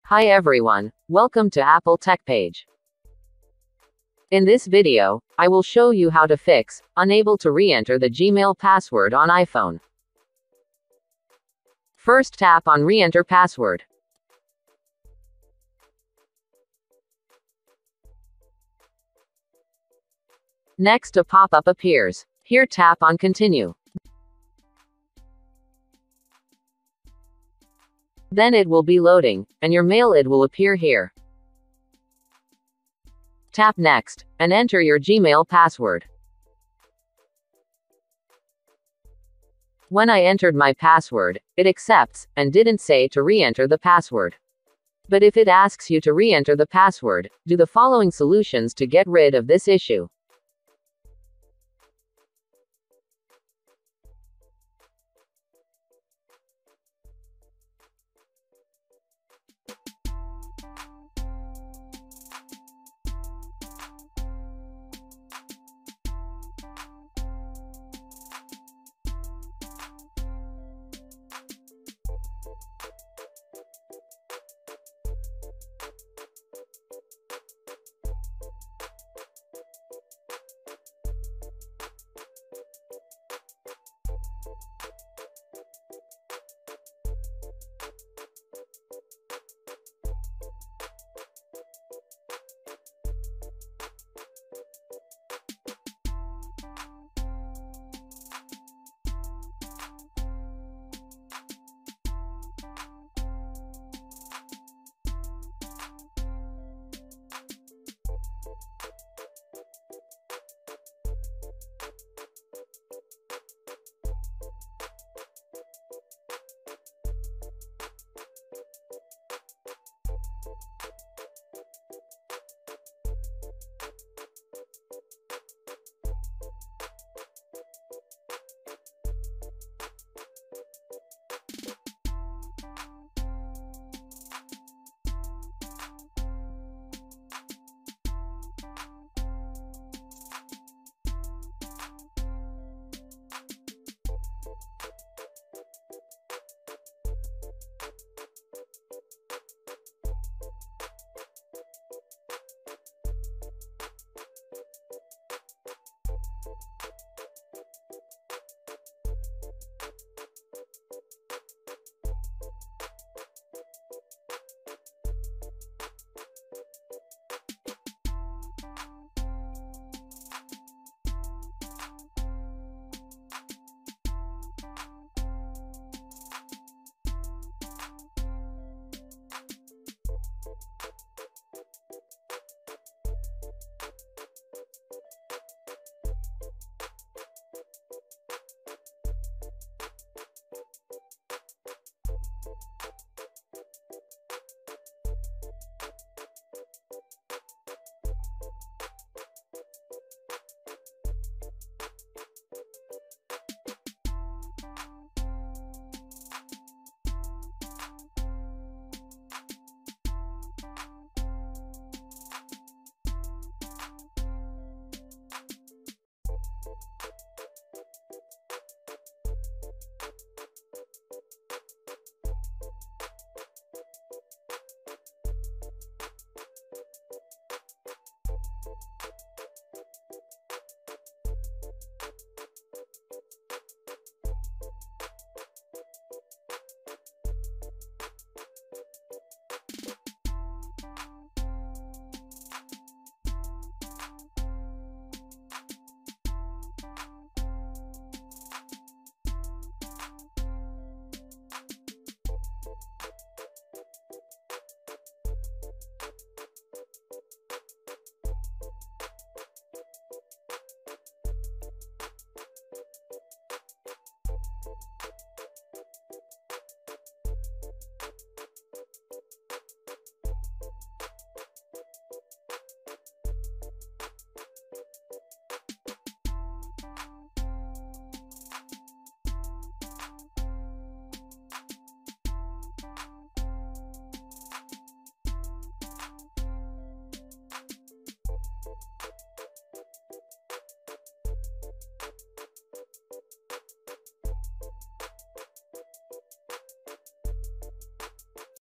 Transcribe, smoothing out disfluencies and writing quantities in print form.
Hi everyone, welcome to Apple Tech Page. In this video, I will show you how to fix unable to re-enter the Gmail password on iPhone. First tap on Re-enter Password. Next a pop-up appears. Here tap on Continue. Then it will be loading, and your mail ID will appear here. Tap Next, and enter your Gmail password. When I entered my password, it accepts, and didn't say to re-enter the password. But if it asks you to re-enter the password, do the following solutions to get rid of this issue.